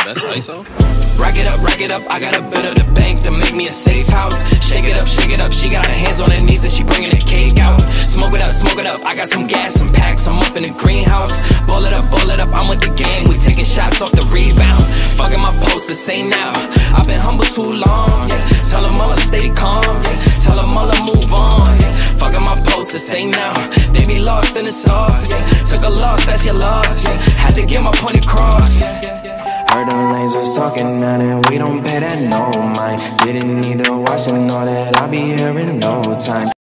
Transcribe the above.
That's ISO? Rack it up, I got a bit of the bank to make me a safe house. Shake it up, she got her hands on her knees and she bringing the cake out. Smoke it up, I got some gas, some packs, I'm up in the greenhouse. Ball it up, I'm with the gang, we taking shots off the rebound. Fucking my posters, say now, I've been humble too long, yeah. Tell them all to stay calm, yeah. Tell them all to move on, yeah. Fucking my posters, say now, they be lost in the sauce, yeah. Took a loss, that's your loss, yeah. Had to get my point across, yeah. Heard them lasers talking now and we don't pay that no mind. Didn't need to watch and all that, I'll be here in no time.